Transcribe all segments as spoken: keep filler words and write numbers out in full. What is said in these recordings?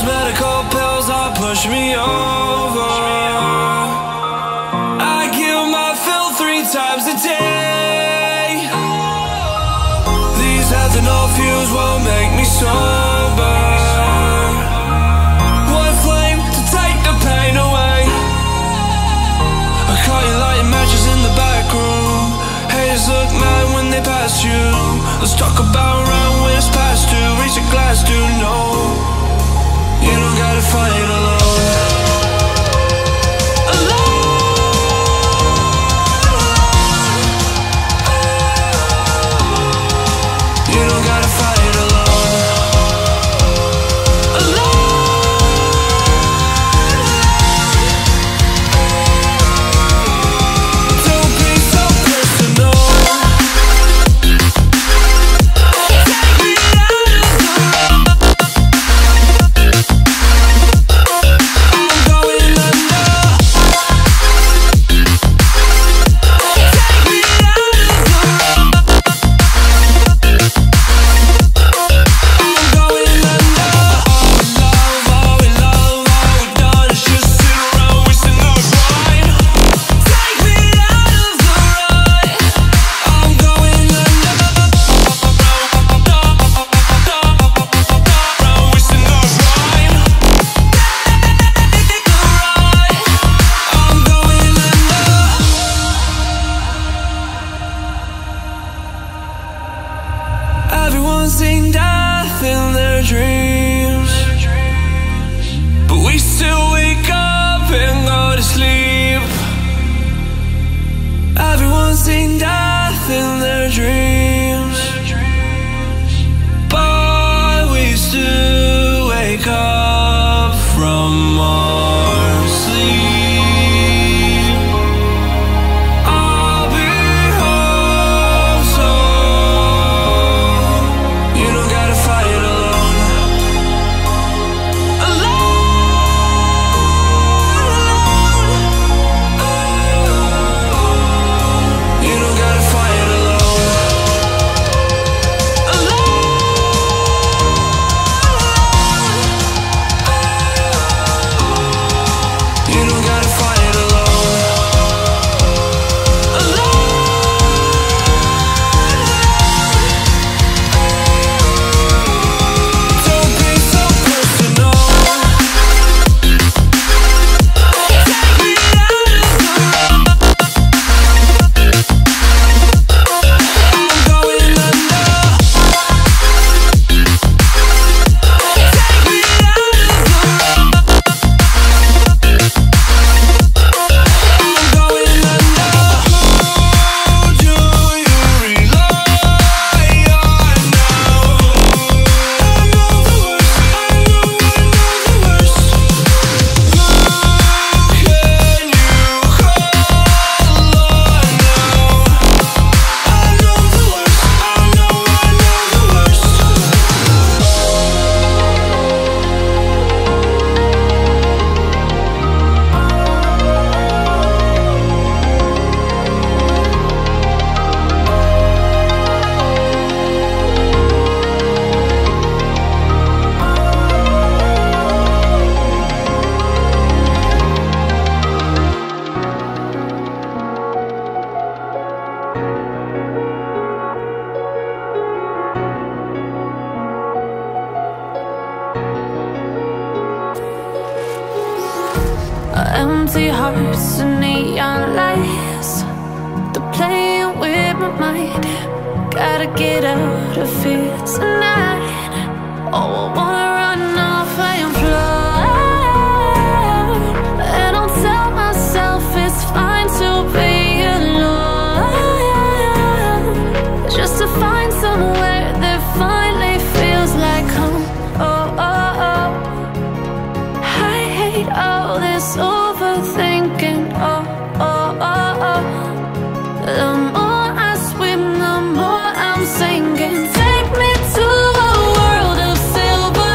medical pills are push me over. I kill my fill three times a day. These ethanol fumes won't make me sober. One flame to take the pain away. I caught you lighting matches in the back room. Haters look mad when they pass you. Let's talk about round when it's past two. Reach a glass, do no. You don't gotta fight alone. You don't gotta fight alone. Don't be so personal. Take me out of the I'm going under. Take me out of the I'm going under. All we love, all we love, all we done is just sit around wasting our time. Take me out of the rut. I'm going under. Around wasting our time. I'm going under. Everyone's seen death in their dreams, but we still wake up and go to sleep. Everyone's seen death in their dreams, but we still wake up from our sleep. I'll be home soon. You don't gotta fight alone. Alone. You don't gotta fight alone. You don't gotta fight alone. Don't be so personal. Take me out of the I'm going under. Take me out of the I'm going under. Who do you rely on now? I know the worst, I know, I know the worst. Who can you call on now? I know the worst, I know, I know the worst. Empty hearts and neon lights, they're playing with my mind. Gotta get out of here tonight. Oh, I wanna run off and fly, and I'll tell myself it's fine to be alone, just to find somewhere that finally feels like home. Oh, oh, oh. I hate all this overthinking. Oh, oh, oh, oh. The more I swim, the more I'm sinking. Take me to a world of silver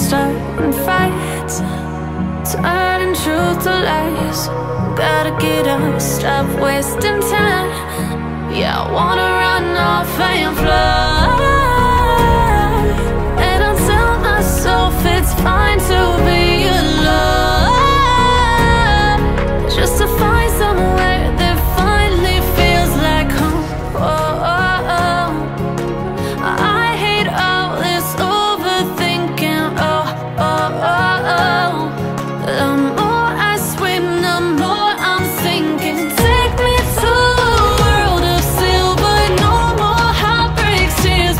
starting fights, turning truth to lies. Gotta get up, stop wasting time. Yeah, I wanna run off and fly. And I'll tell myself it's fine to be alone, just to find somewhere that finally feels like home. Oh, oh, oh. I hate all this overthinking. Oh, oh, oh, oh. The more I swim, the more I'm sinking. Take me to a world of silver, no more heartbreaks, tears.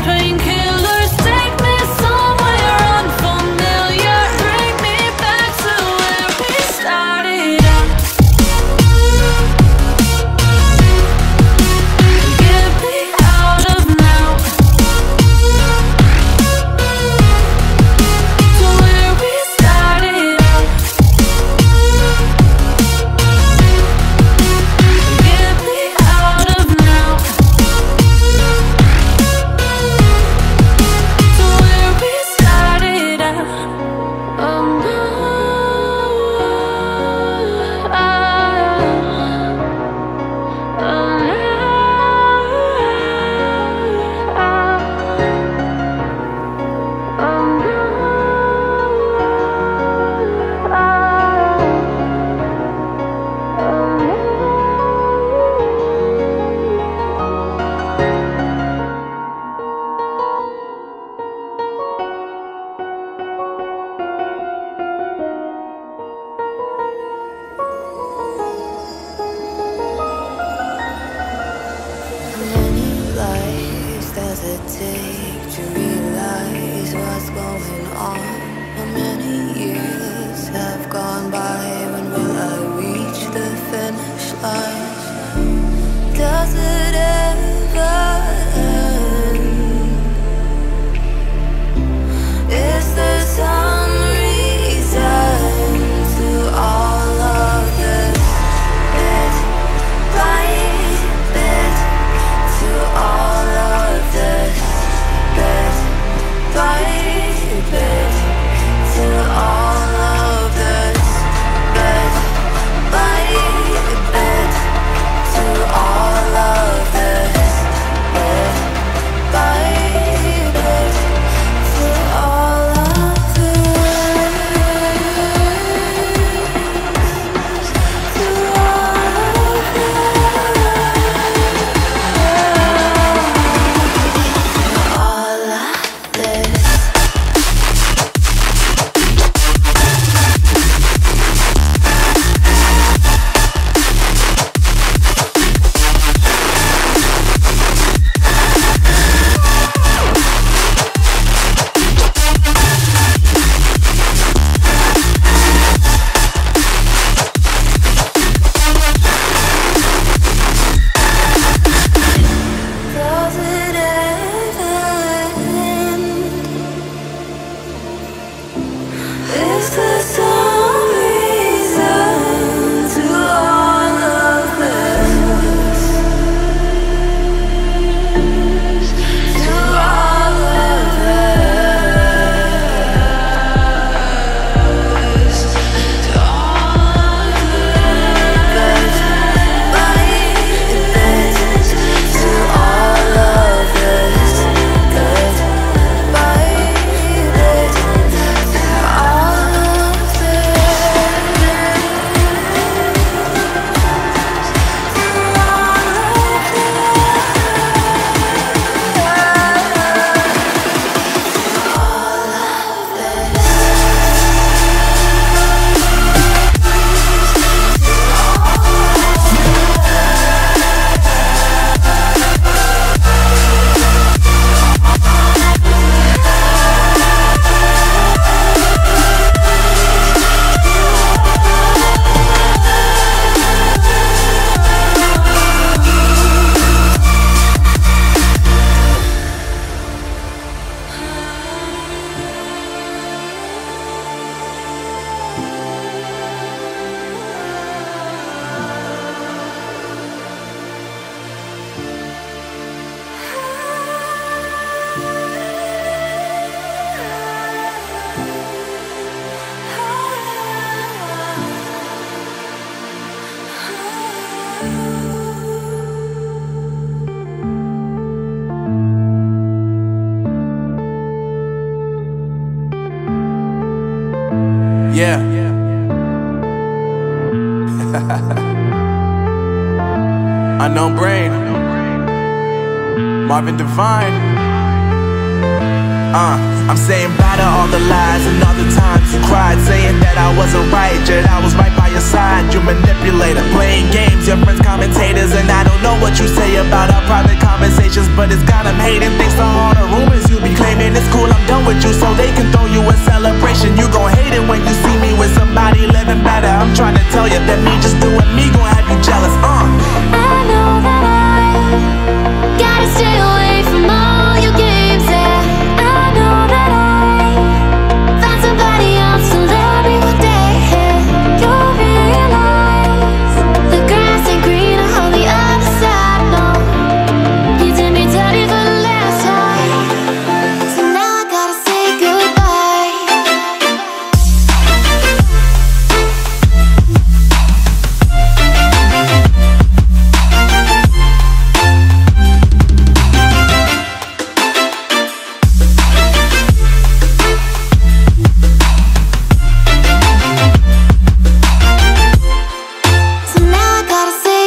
Yeah. Unknown Brain, Marvin Divine. Uh, I'm saying bye to all the lies and all the times you cried, saying that I wasn't right, yet I was right by your side. You manipulator, playing games, your friends commentators, and I don't know what you say about our private conversations, but it's got them hating. Thanks to all the rumors you be claiming. It's cool, I'm done with you, so they can throw you a celebration. You gon' hate it when you see me with somebody living better. I'm trying to tell you that me just doing me gon' have you jealous. Uh. I know that I gotta stay away from all your games, yeah. I know that I found somebody else to love me one day, yeah. You'll realize the grass ain't greener on the other side, no. You did me dirty for the last time, so now I gotta say goodbye. So now I gotta say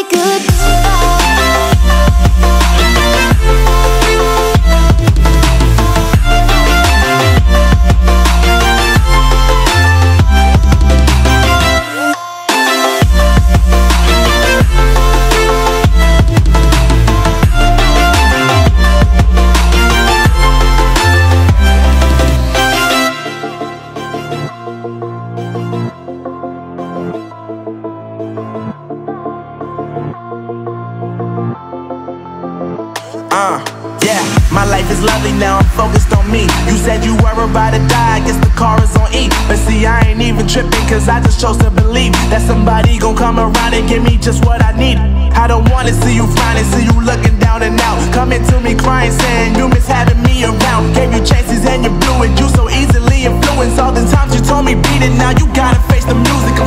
Uh, yeah, my life is lovely now, I'm focused on me. You said you were about to die, I guess the car is on E. But see, I ain't even tripping, cause I just chose to believe that somebody gon' come around and give me just what I need. I don't wanna see you frowning, see you looking down and out, coming to me crying, saying you miss having me around. Gave you chances and you blew it, you so easily influenced. All the times you told me beat it, now you gotta face the music.